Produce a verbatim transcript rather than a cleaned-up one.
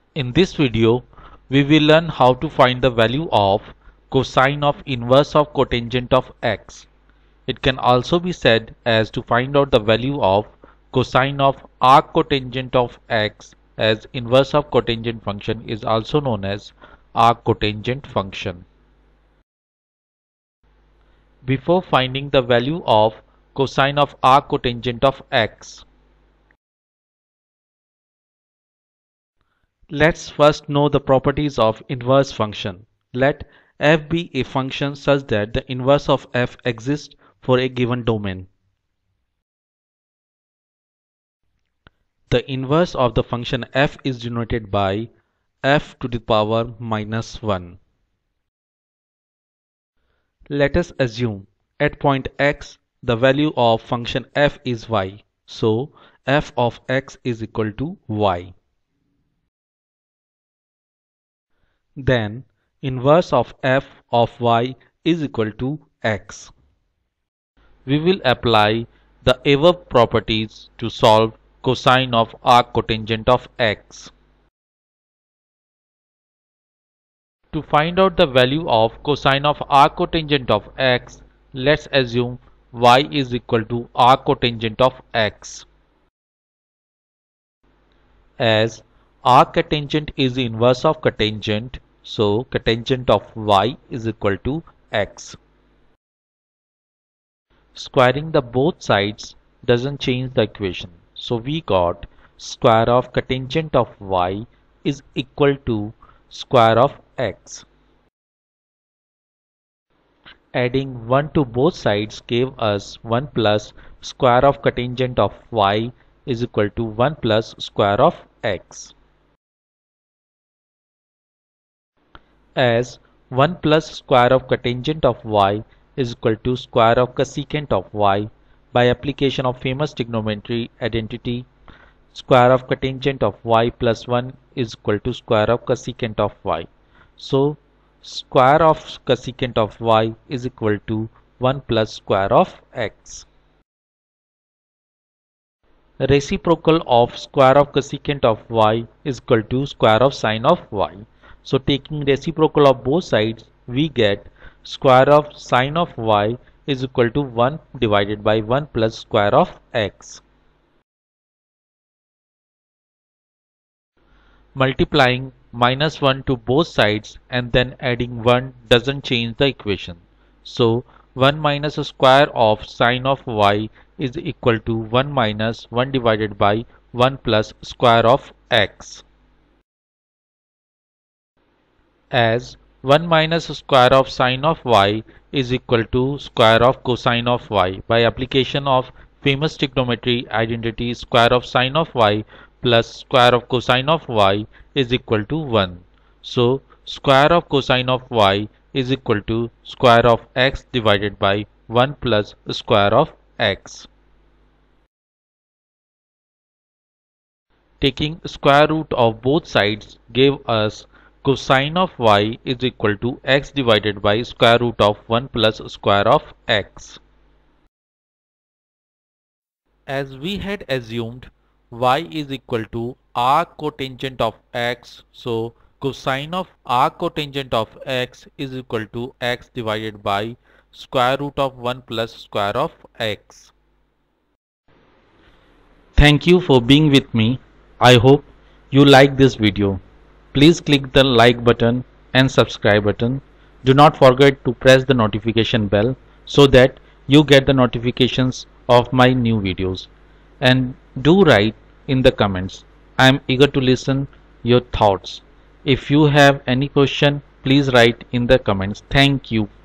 In this video, we will learn how to find the value of cosine of inverse of cotangent of x. It can also be said as to find out the value of cosine of arccotangent of x, as inverse of cotangent function is also known as arccotangent function. Before finding the value of cosine of arccotangent of x, let's first know the properties of inverse function. Let f be a function such that the inverse of f exists for a given domain. The inverse of the function f is denoted by f to the power minus one. Let us assume at point x the value of function f is y. So f of x is equal to y. Then inverse of f of y is equal to x. We will apply the above properties to solve cosine of arccotangent of x. To find out the value of cosine of arccotangent of x, let's assume y is equal to arccotangent of x. As arccotangent is the inverse of cotangent, so cotangent of y is equal to x. Squaring the both sides doesn't change the equation. So we got square of cotangent of y is equal to square of x. Adding one to both sides gave us one plus square of cotangent of y is equal to one plus square of x. As one plus square of cotangent of y is equal to square of cosecant of y, by application of famous trigonometry identity, square of cotangent of y plus one is equal to square of cosecant of y. So square of cosecant of y is equal to one plus square of x. Reciprocal of square of cosecant of y is equal to square of sine of y. So taking reciprocal of both sides, we get square of sine of y is equal to one divided by one plus square of x. Multiplying minus one to both sides and then adding one doesn't change the equation. So one minus a square of sine of y is equal to one minus one divided by one plus square of x. As one minus square of sine of y is equal to square of cosine of y, by application of famous trigonometry identity, square of sine of y plus square of cosine of y is equal to one. So square of cosine of y is equal to square of x divided by one plus square of x. Taking square root of both sides gave us cosine of y is equal to x divided by square root of one plus square of x. As we had assumed y is equal to arccotangent of x, so cosine of arccotangent of x is equal to x divided by square root of one plus square of x. Thank you for being with me. I hope you like this video. Please click the like button and subscribe button. Do not forget to press the notification bell so that you get the notifications of my new videos. And do write in the comments. I am eager to listen your thoughts. If you have any question, please write in the comments. Thank you.